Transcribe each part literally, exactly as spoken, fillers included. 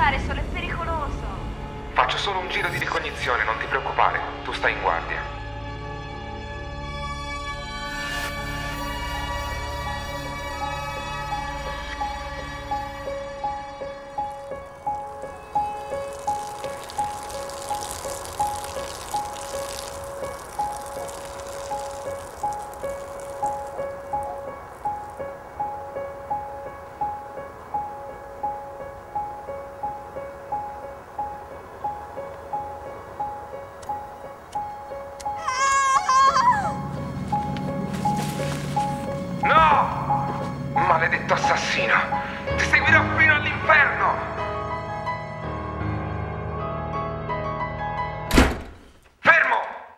fare, solo è pericoloso. Faccio solo un giro di ricognizione, non ti preoccupare. Tu stai in guardia. Maledetto assassino! Ti seguirò fino all'inferno! Fermo!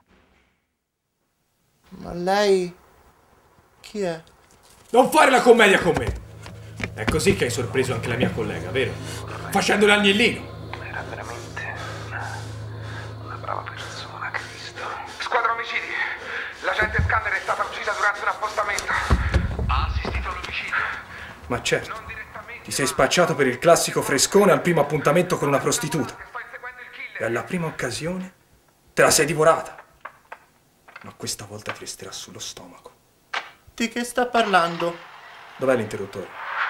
Ma lei... chi è? Non fare la commedia con me! È così che hai sorpreso anche la mia collega, vero? Facendo l'agnellino! Era veramente una, una brava persona, Cristo. Squadra omicidi! L'agente Scanner è stata uccisa durante un appostamento. Ha assistito all'omicidio? Ma certo, ti sei spacciato per il classico frescone al primo appuntamento con una prostituta. E alla prima occasione te la sei divorata. Ma questa volta ti resterà sullo stomaco. Di che sta parlando? Dov'è l'interruttore?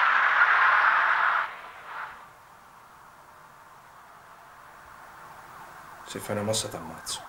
Se fai una mossa t'ammazzo.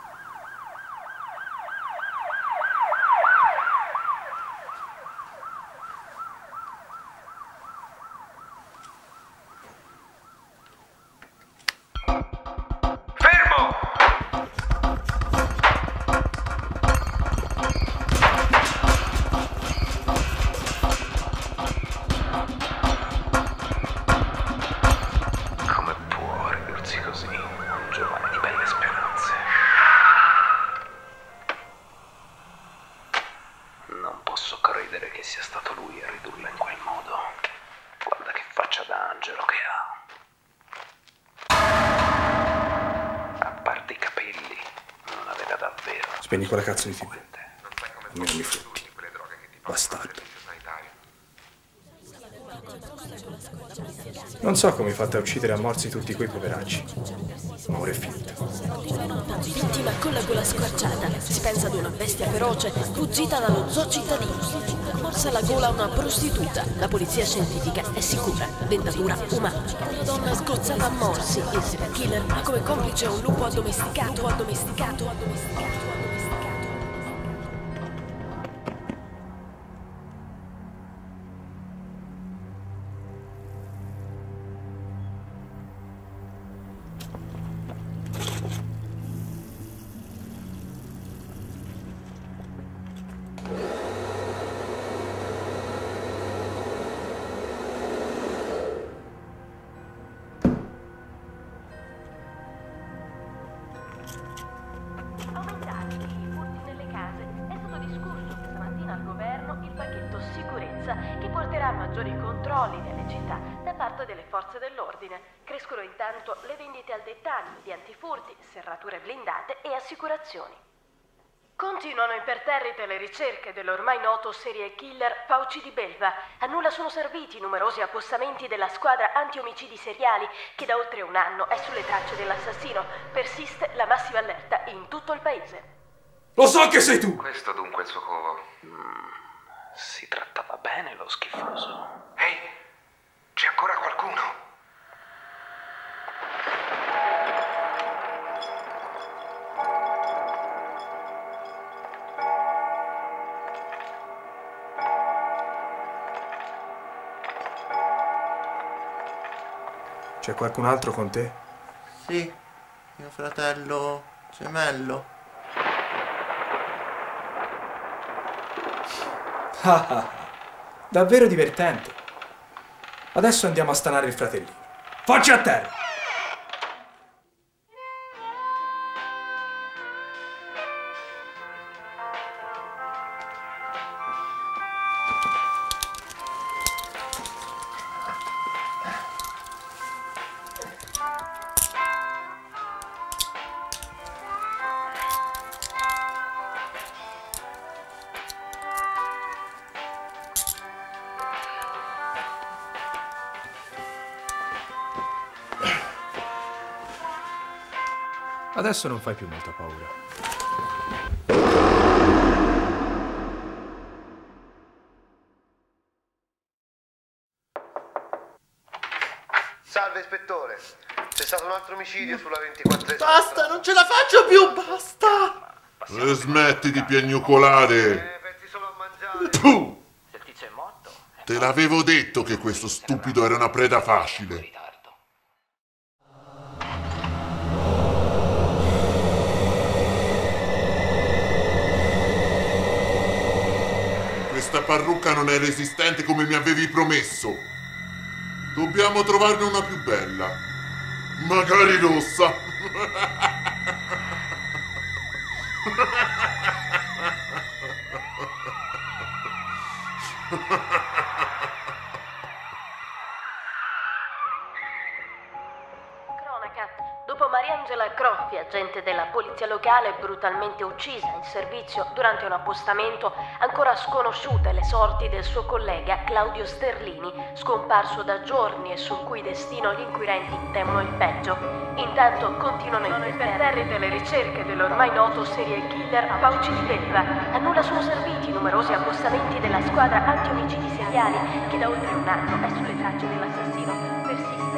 Non posso credere che sia stato lui a ridurla in quel modo. Guarda che faccia da angelo che ha. A parte i capelli, non aveva davvero. Spegni quella cazzo di tivù. Almeno mi frutti. Bastardo. Non so come fate a uccidere a morsi tutti quei poveracci, ma ora è finita. Vittima con la gola squarciata, si pensa ad una bestia feroce fuggita dallo zoo cittadino. Morsa alla gola a una prostituta, la polizia scientifica è sicura, dentatura umana. Una donna sgozzata a morsi, il serial killer ha come complice un lupo addomesticato, addomesticato, addomesticato. Aumentati i furti nelle case. È stato discusso questa mattina al governo il pacchetto sicurezza che porterà a maggiori controlli nelle città da parte delle forze dell'ordine. Crescono intanto le vendite al dettaglio di antifurti, serrature blindate e assicurazioni. Continuano imperterrite le ricerche dell'ormai noto serial killer Fauci di Belva. A nulla sono serviti i numerosi appostamenti della squadra anti-omicidi seriali che da oltre un anno è sulle tracce dell'assassino. Persiste la massima allerta in tutto il paese. Lo so che sei tu! Questo dunque è il suo covo. Mm, si trattava bene lo schifoso. Ehi, c'è ancora qualcuno? C'è qualcun altro con te? Sì, mio fratello gemello. Ah ah, davvero divertente. Adesso andiamo a stanare il fratellino. Faccia a terra! Adesso non fai più molta paura. Salve ispettore, c'è stato un altro omicidio sulla ventiquattresima. Basta, non ce la faccio più, basta! E smetti di piagnucolare. Eh, pensi solo a mangiare. Tu! Se il tizio è morto, è Te l'avevo detto che questo stupido era una preda facile. in ritardo. Questa parrucca non è resistente come mi avevi promesso. Dobbiamo trovarne una più bella. Magari rossa. Cronaca. Dopo Mariangela Croffi, agente della polizia locale, brutalmente uccisa in servizio durante un appostamento, ancora sconosciute le sorti del suo collega Claudio Sterlini, scomparso da giorni e sul cui destino gli inquirenti temono il peggio. Intanto continuano imperterrite le ricerche dell'ormai noto serial killer Fauci di Pelliva. A nulla sono serviti i numerosi appostamenti della squadra anti-omicidi seriali che da oltre un anno è sulle tracce dell'assassino. Persiste